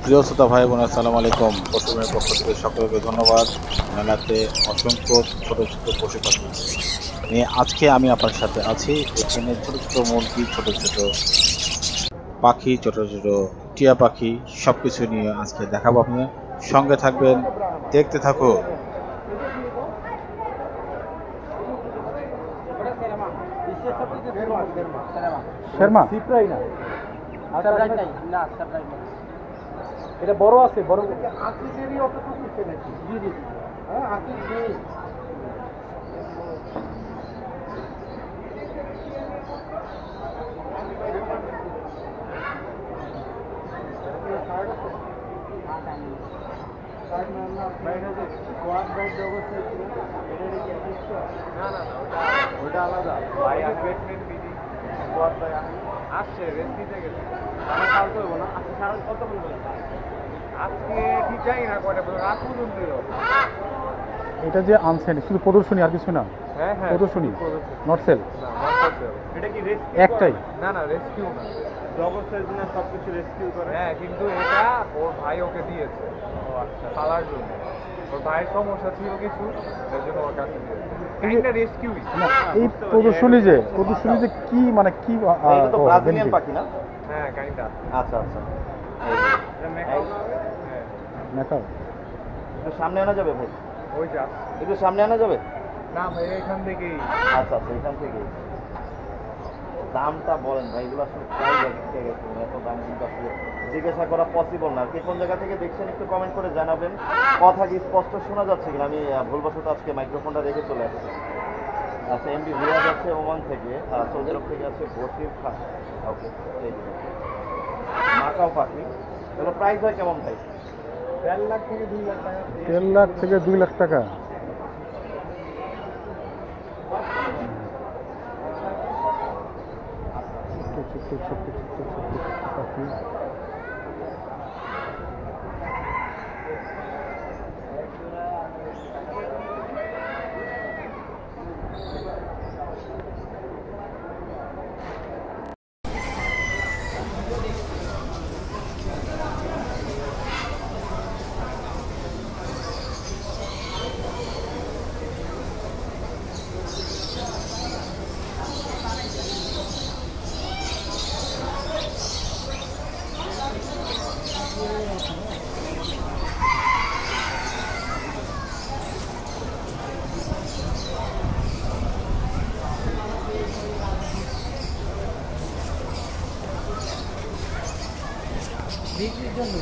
প্রিয় শ্রোতা ভাই বোন, আসসালামু আলাইকুম। পশুমের পক্ষ থেকে সকলকে ধন্যবাদ। মেলাতে অসংখ্য ছোট ছোট পশু পাখি নিয়ে আজকে আমি আপনার সাথে আছি। এখানে ছোট ছোট মুরগি, ছোট ছোট পাখি, ছোট ছোট টিয়া পাখি সবকিছু নিয়ে আজকে দেখাবো। আপনি সঙ্গে থাকবেন, দেখতে থাকো। শর্মা এটা বড় আছে, বড় ওটা আলাদা ভাই। আসছে রেস্ট দিতে গেছে, আমার কাল করব না। আজকে সারা কত পর্যন্ত? আজকে ঠিক জানি না কয়টা পর্যন্ত, রাত পর্যন্ত। এটা যে আনছেন শুধু প্রদর্শনী আর কিছু না? হ্যাঁ হ্যাঁ, প্রদর্শনী, নট সেল। এটা কি রেস্কিউ? একটাই? না না, রেস্কিউ না। জগৎের জন্য সবকিছু রেস্কিউ করে। হ্যাঁ, কিন্তু এটা ওর ভাই ওকে দিয়েছে। ও আচ্ছা, পালার জন্য। ওর ভাইয়ের সমস্যা ছিল কিছু, এর জন্য ওর কাছে দিয়েছে। কাইন্ডা রেস্কিউই না, এই প্রদর্শনী যে কি মানে কি? এটা তো ব্রাজিলিয়ান পাখি না? হ্যাঁ, কাইন্ডা। আচ্ছা আচ্ছা, এটা মেকাও না? হ্যাঁ। মেকাও একটু সামনে আনা যাবে ভাই? ওই যা, একটু সামনে আনা যাবে? না ভাই, এখান থেকেই। আচ্ছা আচ্ছা, এখান থেকে। দামটা বলেন ভাই, এগুলো আসলে প্রায় দেখতে গেছে, এত দাম কিন্তু আসলে জিজ্ঞাসা করা পসিবল না। কে কোন জায়গা থেকে দেখছেন একটু কমেন্ট করে জানাবেন। কথা কি স্পষ্ট শোনা যাচ্ছে কিনা? আমি ভুলবশত আজকে মাইক্রোফোনটা রেখে চলে আসছি। আচ্ছা, এমডি রিয়াজ আছে ওমান থেকে, সৌদি আরব থেকে আছে বশির খান। ওকে, এই যে মাকাও পাখি, এগুলো প্রাইস হয় কেমন ভাই? 1.5 লাখ থেকে 2 লাখ টাকা। 1.5 লাখ থেকে 2 লাখ টাকা। পাখি বিক্রির জন্য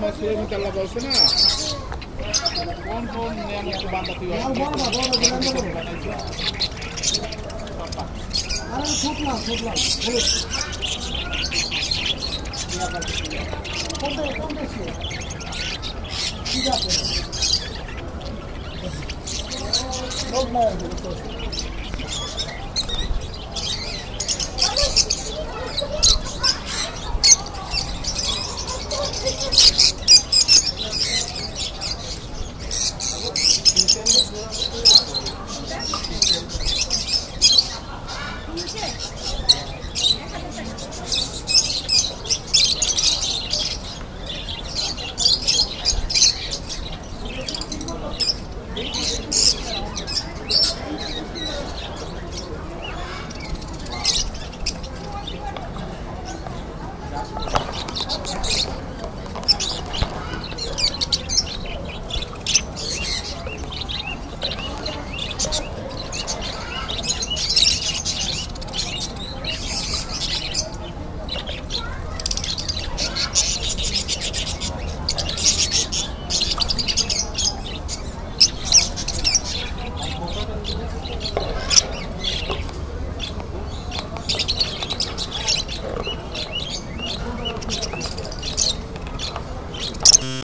আমার সুরের মধ্যে আল্লাহ বলছে না কোন কোন নিয়ামত বান্দা তুই Não, não, não.